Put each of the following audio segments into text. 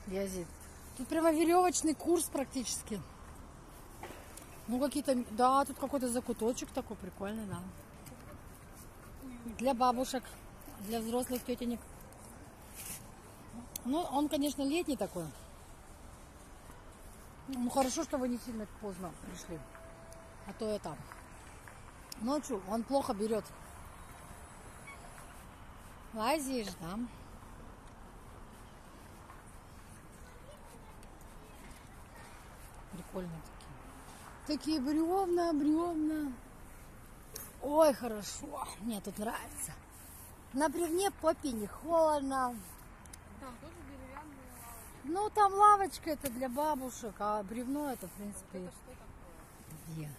Язид. Тут прямо веревочный курс практически. Ну какие-то, да, тут какой-то закуточек такой прикольный, да. Для бабушек, для взрослых тетенек. Ну, он, конечно, летний такой. Ну, хорошо, что вы не сильно поздно пришли. А то это... Ночью он плохо берет. Лазишь, да? Прикольные такие. Такие бревна. Ой, хорошо. Мне тут нравится. На бревне попе не холодно. Там тоже деревянные лавочки. Ну, там лавочка это для бабушек, а бревно это, в принципе... Это что такое? Где?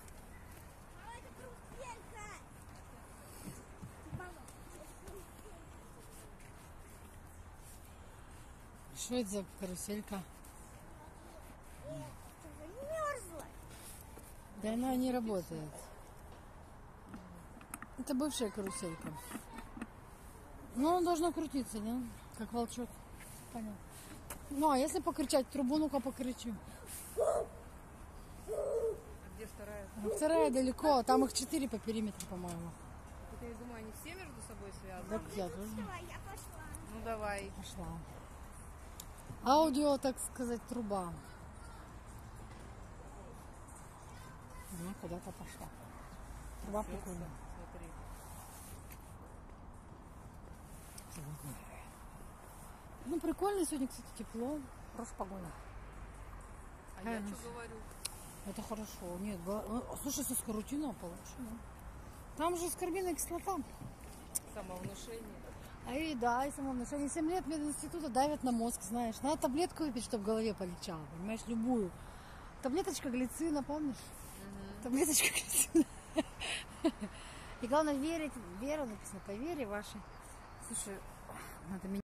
Что это за каруселька? Мерзла. Да она не работает. Это бывшая каруселька. Ну, он должно крутиться, да? Как волчок. Понятно. Ну, а если покричать в трубу, ну-ка покричу. А где вторая? Ну, вторая далеко, там их 4 по периметру, по-моему. Вот я думаю, они все между собой связаны? Так я тоже Я пошла. Ну давай. пошла. Аудио, так сказать, труба. Ну, куда-то пошла. Труба прикольная. Смотри. Ну, прикольно сегодня, кстати, тепло. Хорошая погода. А я Конечно. что говорю? Это хорошо. Нет, слушай, со скорутино получше. Да? Там же аскорбиновая кислота. Самовнушение. А и да, и самовнушение. 7 лет мединститута давят на мозг, знаешь. Надо таблетку выпить, чтобы в голове полегчало. Понимаешь, любую. Таблеточка глицина, помнишь? Таблеточка глицина. И главное верить. Вера написано, по вере вашей. Слушай, надо меня...